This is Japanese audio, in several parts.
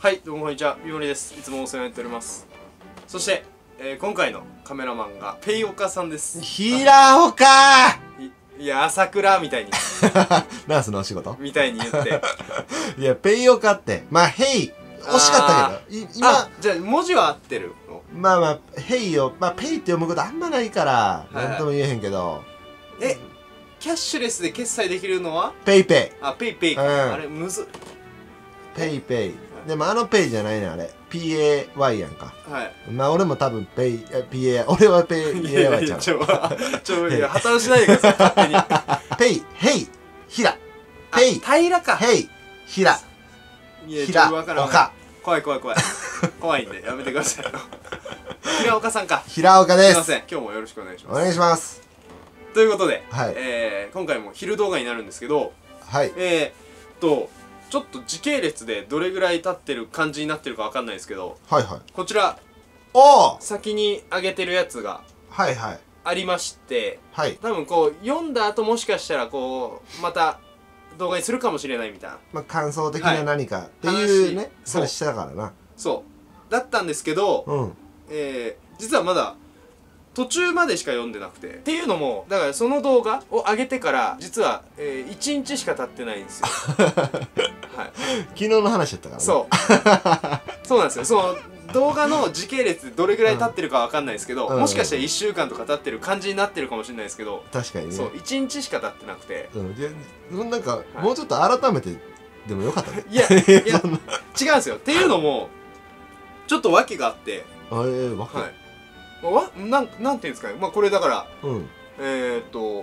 はい、どうもこんにちは、みもりです。いつもお世話になっております。そして、今回のカメラマンがペイオカさんです。 平岡いや、朝倉みたいにナースのお仕事みたいに言っていや、ペイオカって、まあ、ヘイ惜しかったけど、今、 じゃあ文字は合ってるの？ まあまあ、ヘイを、まあ、ペイって読むことあんまないから、なんとも言えへんけど。 キャッシュレスで決済できるのはペイペイ。 ペイペイか。あれ、むずっ。 ペイペイ。でもペイじゃないね、あれ。PAY やんか。 はい。 まあ、俺も多分PAY、俺はPAY ちゃう。 いや、破綻しないでください、勝手に。 ペイ、ヘイ、ヒラ。ペイ、 平か。 ヘイ、ヒラ。 平岡。怖い。怖いんで、やめてください。平岡さんか。 平岡です。 すいません、今日もよろしくお願いします。 お願いします。 ということで、 はい、 今回も昼動画になるんですけど、 はい。 ちょっと時系列でどれぐらい経ってる感じになってるかわかんないですけど、 はいはい。 こちら、先に上げてるやつがありまして、 はい。 多分こう、読んだ後もしかしたらこう、また動画にするかもしれないみたいな。 まあ、感想的な何かっていうね、それしたからな。 そう。だったんですけど、実はまだ、途中までしか読んでなくてっていうのもだからその動画を上げてから実は、1日しか経ってないんですよはい昨日の話だったからね。 そうなんですよ。その動画の時系列でどれぐらい経ってるかわかんないですけど、もしかしたら1週間とか経ってる感じになってるかもしれないですけど、 確かにね。 そう1日しか経ってなくて、 なんかもうちょっと改めてでもよかったね。 いや違うんですよ。っていうのもちょっと訳があって、 訳なんていうんですかね、まあこれだからこれ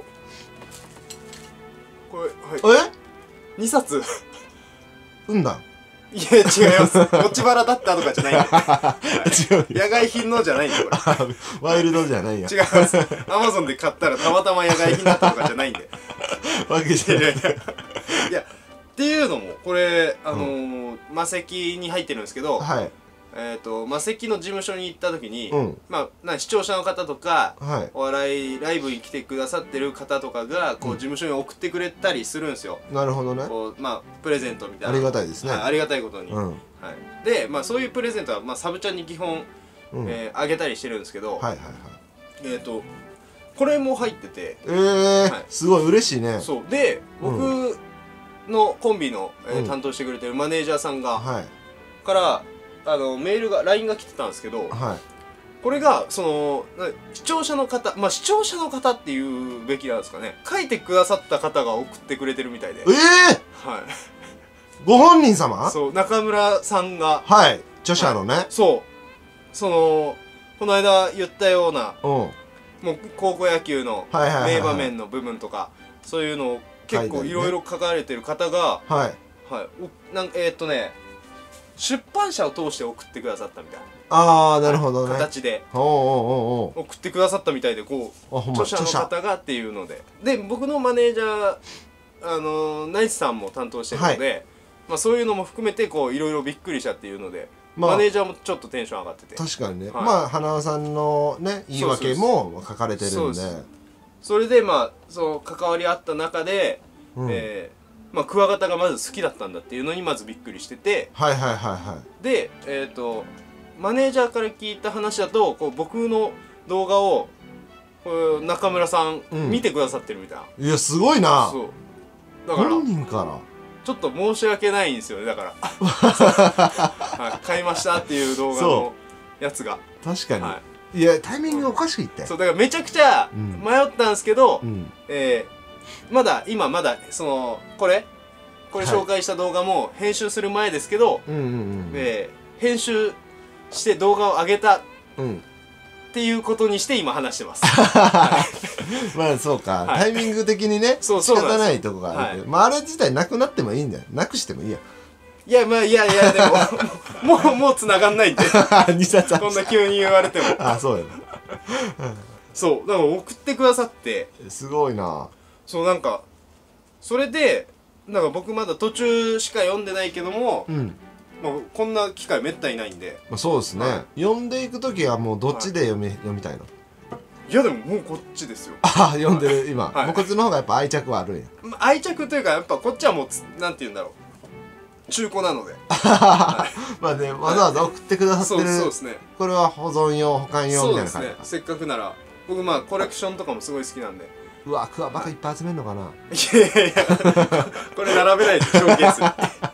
2冊だいや違います。持ち腹だったとかじゃないんで野外品のじゃないんでこれワイルドじゃないや。 違います。アマゾンで買ったらたまたま野外品だったとかじゃないんでわけじゃない。 いやっていうのもこれ魔石に入ってるんですけど、魔石の事務所に行った時に、まあ視聴者の方とか、お笑いライブに来てくださってる方とかがこう事務所に送ってくれたりするんですよ。 なるほどね。 こうまあプレゼントみたいな。 ありがたいですね。 ありがたいことに。でまあそういうプレゼントはまあサブチャンに基本あげたりしてるんですけど、これも入ってて、 すごい嬉しいね。 そうで僕のコンビの担当してくれてるマネージャーさんがからメールが LINE が来てたんですけど、これがその視聴者の方、まあ視聴者の方っていうべきなんですかね、書いてくださった方が送ってくれてるみたいで、 ご本人様？ そう中村さんが著者のね、 そうこの間言ったようなもう高校野球の名場面の部分とかそういうのを結構いろいろ書かれてる方が出版社を通して送ってくださったみたいな。 なるほどね。 形で送ってくださったみたいで、こう著者の方がっていうので僕のマネージャーナイスさんも担当してるので、まあそういうのも含めてこういろいろびっくりしたっていうので、マネージャーもちょっとテンション上がってて、 確かにね、まあ花輪さんのね言い訳も書かれてるんで、 それでまあその関わりあった中でまあクワガタがまず好きだったんだっていうのにまずびっくりしてて、でマネージャーから聞いた話だとこう僕の動画を中村さん見てくださってるみたいな。 いやすごいな。 そうだから本人からちょっと申し訳ないんですよね。だから買いましたっていう動画のやつが確かに、いやタイミングおかしくいって、 そうだからめちゃくちゃ迷ったんですけど、まだそのこれ紹介した動画も編集する前ですけど、編集して動画を上げたっていうことにして今話してます。 まあそうか、タイミング的にね仕方ないとこがあるけど、まああれ自体なくなってもいいんだよ。なくしてもいいや。 いやまあいやでももう繋がんないんでこんな急に言われても。 そうやな。 そうだから送ってくださってすごいな。 そうなんかそれでなんか僕まだ途中しか読んでないけども、こんな機会めったにないんで。 そうですね。読んでいく時はもうどっちで読みたいの？ いやでももうこっちですよ。 読んでる今。もうこっちの方がやっぱ愛着はあるんや。 愛着というかやっぱこっちはもうなんて言うんだろう。 中古なのでまあね、わざわざ送ってくださってる、 そうですね。 これは保存用保管用みたいな感じ。 そうですね、せっかくなら僕まあコレクションとかもすごい好きなんで。 うわ、クワバカいっぱい集めんのかな。 いやいやいやこれ並べないでショーケースに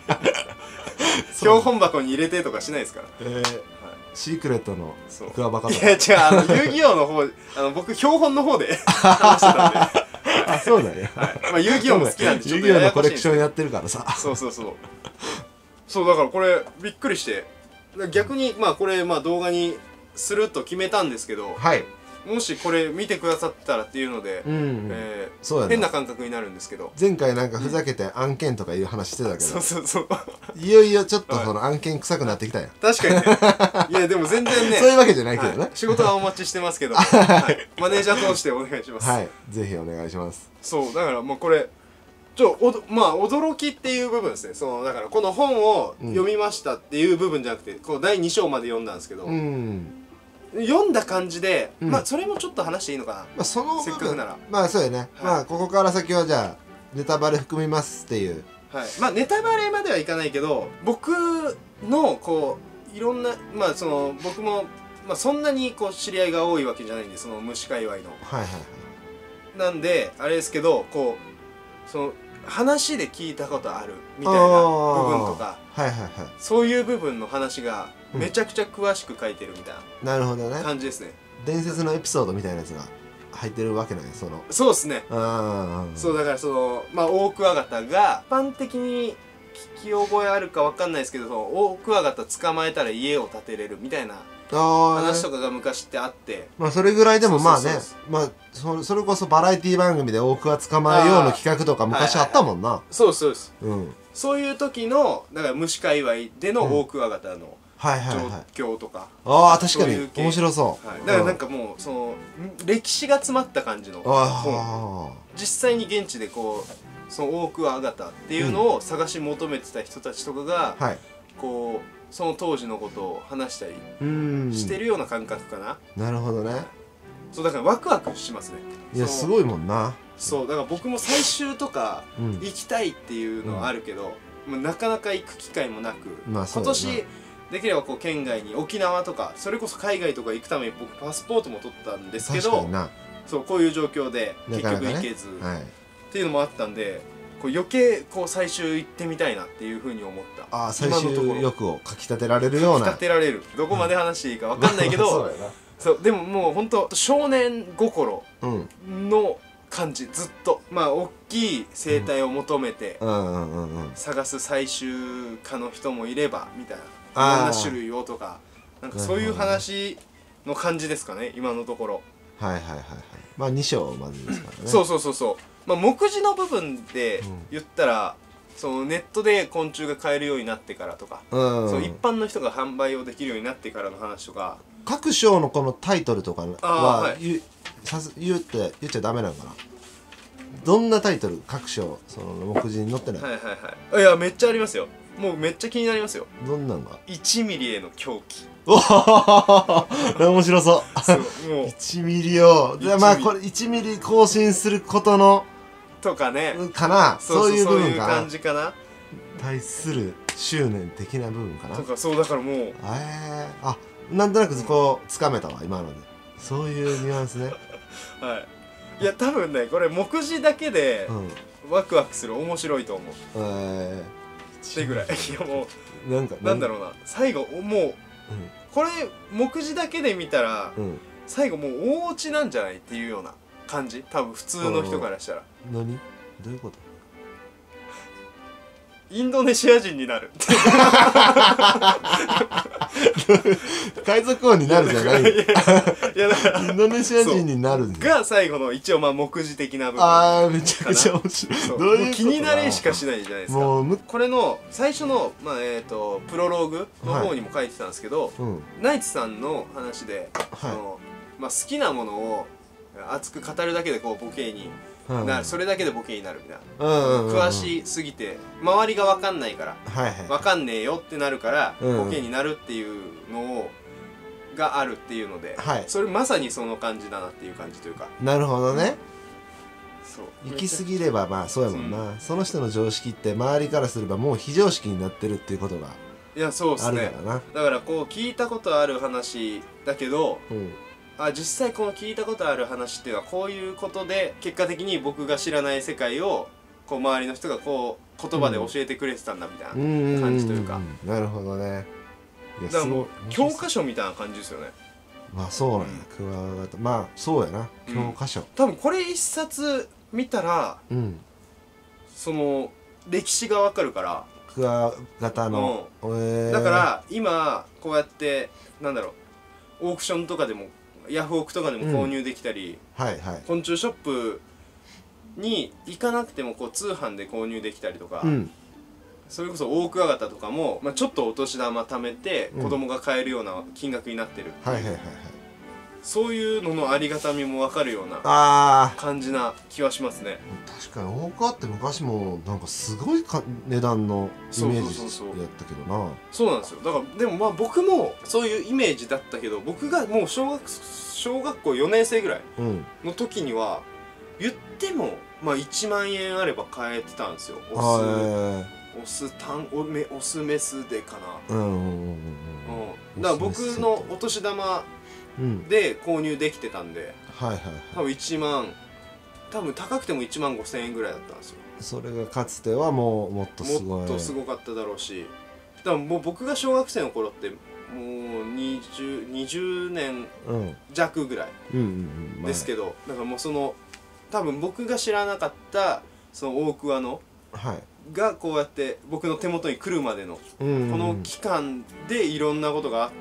標本箱に入れてとかしないですから。 シークレットのクワバカとか。 いや違う、遊戯王の方、僕標本の方で話してたんであ、そうだね。 まあ遊戯王も好きなんで、 遊戯王のコレクションやってるからさ。 そうだからこれびっくりして、逆にまあこれまあ動画にすると決めたんですけど、もしこれ見てくださったらっていうので、変な感覚になるんですけど、 前回なんかふざけて案件とかいう話してたけど、 そういよいよちょっとその案件臭くなってきたよ。 確かにね。いやでも全然ね、 そういうわけじゃないけどね、 仕事はお待ちしてますけど、マネージャー通してお願いします。 はい、ぜひお願いします。 そうだからもうこれまあ驚きっていう部分ですね。だからこの本を読みましたっていう部分じゃなくて、この第2章まで読んだんですけど、読んだ感じで、まあそれもちょっと話していいのかな。まあそのせっかくなら、 まあそうやね。まあここから先はじゃあネタバレ含みますっていう。 まあネタバレまではいかないけど、僕のこういろんな僕もまあそんなにこう知り合いが多いわけじゃないんで、その虫界隈の。なんであれですけど、こう話で聞いたことあるみたいな部分とか、そういう部分の話がめちゃくちゃ詳しく書いてるみたいな、 なるほどね、 感じですね。 伝説のエピソードみたいなやつが入ってるわけない。 そうですね。そうだからまあオオクワガタが一般的に聞き覚えあるかわかんないですけど、オオクワガタ捕まえたら家を建てれるみたいな話とかが昔ってあって、 まあそれぐらいでもまあね、まあそれこそバラエティ番組でオオクワ捕まえようの企画とか昔あったもんな。 そうです。そういう時のだから虫界隈でのオオクワガタの状況とか、 確かに面白そう。 だからなんかもう歴史が詰まった感じの本、実際に現地でこうそのオオクワガタっていうのを探し求めてた人たちとかがこうその当時のことを話したりしてるような感覚かな。なるほどね。そうだからワクワクしますね。 いやすごいもんな。 そうだから僕も最終とか行きたいっていうのはあるけど、なかなか行く機会もなく、今年できればこう県外に沖縄とかそれこそ海外とか行くために僕パスポートも取ったんですけど、そうこういう状況で結局行けずっていうのもあったんで、こう余計こう最終行ってみたいなっていうふうに思った。 最終欲をかきたてられるような。 かきたてられる。どこまで話していいかわかんないけど、そうでももう本当少年心の感じ、ずっとまあ大きい生態を求めて探す採集家の人もいればみたいな、いろんな種類をとか、なんかそういう話の感じですかね今のところ。まあ2章までですからね。そうまあ目次の部分で言ったら、ネットで昆虫が買えるようになってからとか、一般の人が販売をできるようになってからの話とか、 各章のこのタイトルとかは言っちゃダメなのかな。どんなタイトル各章目次に載ってない？ いやめっちゃありますよ。もうめっちゃ気になりますよ。 どんなんが ？1ミリへの狂気。 面白そう。もう1ミリをまあこれ1ミリ更新することのとかねかな、そういう部分かな、そういう感じかな、 対する執念的な部分かなとか。そうだからもうなんとなくこうつかめたわ今ので。そういうニュアンスね。 いや多分ねこれ目次だけでワクワクする、面白いと思うってぐらい。いやもうなんだろうな、最後もうこれ目次だけで見たら最後もう大落ちなんじゃないっていうような感じ、多分普通の人からしたら。 何？どういうこと？ インドネシア人になる。 海賊王になるじゃない。 いやだからインドネシア人になるが最後の一応まあ目次的な部分。 めちゃくちゃ面白い。 どういうこと？気になれしかしないじゃないですか。これの最初のプロローグの方にも書いてたんですけど、ナイツさんの話で好きなものを熱く語るだけでこうボケになる、それだけでボケになるみたいな、詳しすぎて周りが分かんないから分かんねえよってなるからボケになるっていうのがあるっていうので、それまさにその感じだなっていう感じというか。 なるほどね。 行き過ぎればまあそうやもんな、その人の常識って周りからすればもう非常識になってるっていうことがいやそうっすね、 あるからな。 だからこう聞いたことある話だけど、実際この聞いたことある話っていうのはこういうことで結果的に僕が知らない世界をこう周りの人がこう言葉で教えてくれてたんだみたいな感じというか、 なるほどね。 だからもう教科書みたいな感じですよね。 まあそうなんや、クワガタ、まあそうやな、教科書。 多分これ一冊見たら、その歴史がわかるから、 クワガタの、 だから今こうやってなんだろう、オークションとかでもヤフオクとかでも購入できたり、昆虫ショップに行かなくてもこう通販で購入できたりとか、それこそオオクワガタとかも、ちょっとお年玉貯めて子供が買えるような金額になってる、そういうののありがたみも分かるような感じな気はしますね。 確かにオオクワって昔もなんかすごい値段のイメージやったけどな。 そうなんですよ。だからでも僕もそういうイメージだったけど、僕がもう小学校4年生ぐらいの時には言っても1万円あれば買えてたんですよ。オスメスでかな。だから僕のお年玉で購入できてたんで、多分1万、多分高くても1万5,000円ぐらいだったんですよ。 それがかつてはもっとすごい、 もっとすごかっただろうし、だからもう僕が小学生の頃ってもう20年弱ぐらいですけど、だからもうその多分僕が知らなかったそのオオクワのがこうやって僕の手元に来るまでのこの期間でいろんなことがあって、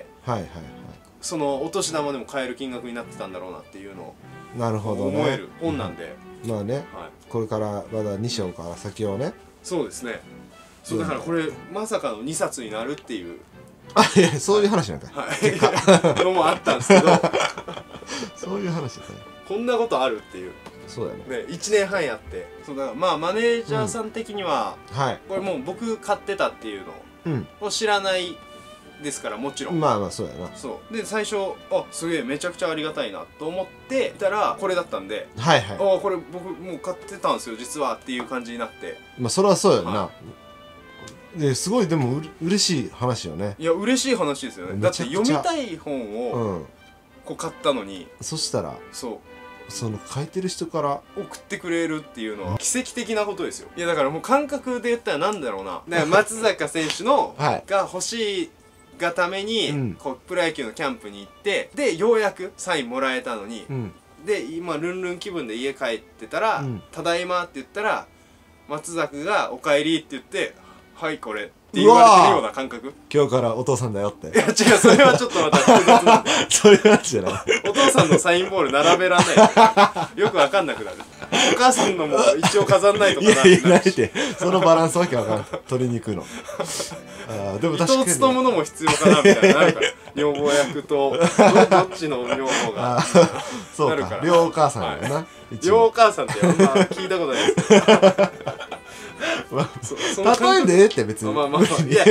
そのお年玉でも買える金額になってたんだろうなっていうのを思える本なんで、 まあね、これからまだ2章から先をね。 そうですね。そうだからこれまさかの2冊になるっていう、 いやそういう話なんかのもあったんですけどそういう話だね。 こんなことあるっていう。 そうだね。 1年半やって、そうだからマネージャーさん的にはこれもう僕買ってたっていうのを知らないですから、もちろんそうやな。 そうで最初すげえめちゃくちゃありがたいなと思っていたらこれだったんで、これ僕もう買ってたんですよ実はっていう感じになって、 それはそうやな。ですごいでも嬉しい話よね。 いや嬉しい話ですよね。だって読みたい本をこう買ったのに、 そしたらその書いてる人から送ってくれるっていうのは奇跡的なことですよ。いやだからもう感覚で言ったらなんだろうな、だから松坂選手のが欲しいがためにこうプロ野球のキャンプに行って、でようやくサインもらえたのに、で今ルンルン気分で家帰ってたら「ただいま」って言ったら松坂が「おかえり」って言って「はいこれ」って言われてるような感覚。 今日からお父さんだよって。 いや違う、それはちょっとまた複雑なんでそういう話じゃない。 お父さんのサインボール並べらんないよくわかんなくなる。お母さんのも一応飾んないとかなってなるし、 そのバランスわけわかんない。鶏肉のでも確かに伊藤勉のも必要かなみたいな、なんか女房役とどっちの女房がそうか、両お母さんやな。 両お母さんってあんま聞いたことないですけど、例えでって別にいやなんか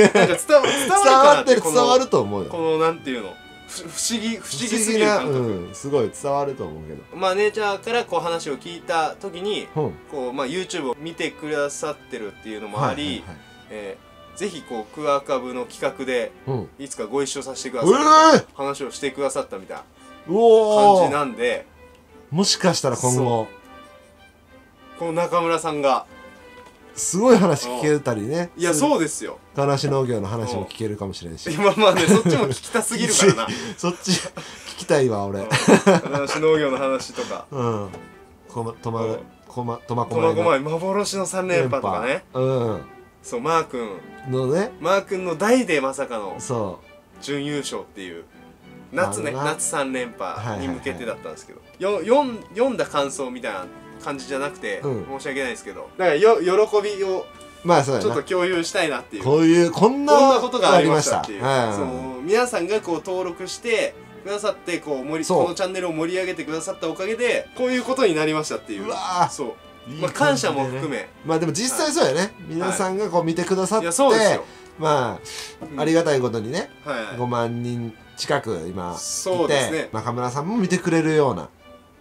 伝わると思うよ。 このなんていうの不思議すぎる感覚、 すごい伝わると思うけど、 マネージャーからこう話を聞いた時にこうYouTube を見てくださってるっていうのもあり、ぜひこうクワカブの企画でいつかご一緒させてくださいって話をしてくださったみたいな感じなんで、 もしかしたら今後この中村さんがすごい話聞けたりね。 いやそうですよ。 金足農業の話も聞けるかもしれんし。 まあね、そっちも聞きたすぎるからなそっち聞きたいわ俺。 金足農業の話とか、 苫小牧幻の3連覇とかね。そうマー君の代でまさかの準優勝っていう夏3連覇に向けてだったんですけど、読んだ感想みたいな感じじゃなくて申し訳ないですけど、だから喜びをちょっと共有したいなっていう、こんなことがありましたっていう、皆さんがこう登録してくださってこのチャンネルを盛り上げてくださったおかげでこういうことになりましたっていう、そう感謝も含め、 でも実際そうやね。皆さんがこう見てくださって、ありがたいことにね5万人近く今いて、中村さんも見てくれるような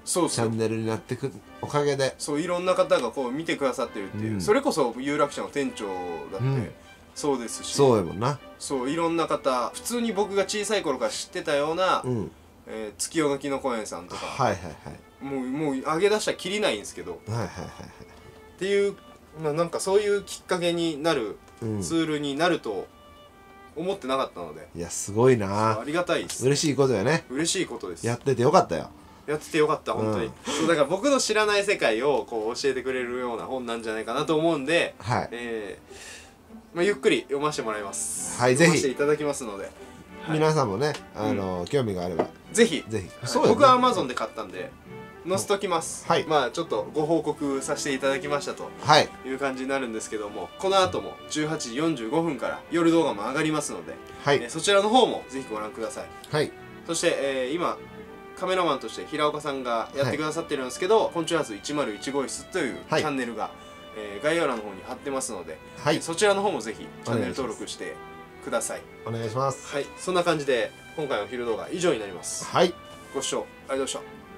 そうそうチャンネルになってくおかげで、 そういろんな方がこう見てくださってるっていう、それこそ有楽町の店長だって、そうですし、 そうやもんな。 そういろんな方、普通に僕が小さい頃から知ってたような、月夜のきのこ園さんとか、 はいはいはい、 もう上げ出したらきりないんですけど、 はいはいはい、 っていう、なんかそういうきっかけになる、ツールになると思ってなかったので、 いやすごいな、 ありがたいです、 嬉しいことやね。 嬉しいことです。 やっててよかったよ。 やっててよかった、本当に。そうだから僕の知らない世界をこう教えてくれるような本なんじゃないかなと思うんで、 はい、 ゆっくり読ませてもらいます。 はい、ぜひ読ませていただきますので、 皆さんもね、興味があればぜひぜひ。 僕は Amazon で買ったんで載せときます。 はい、 まあちょっとご報告させていただきましたという感じになるんですけども、この後も18時45分から夜動画も上がりますので、 はい、 そちらの方もぜひご覧ください。 はい、 そして、今カメラマンとして平岡さんがやってくださってるんですけど、昆虫ハウス101号室というチャンネルが、概要欄の方に貼ってますので、そちらの方もぜひチャンネル登録してください。 お願いします。 はい、そんな感じで今回の昼動画以上になります。 はい、 ご視聴ありがとうございました。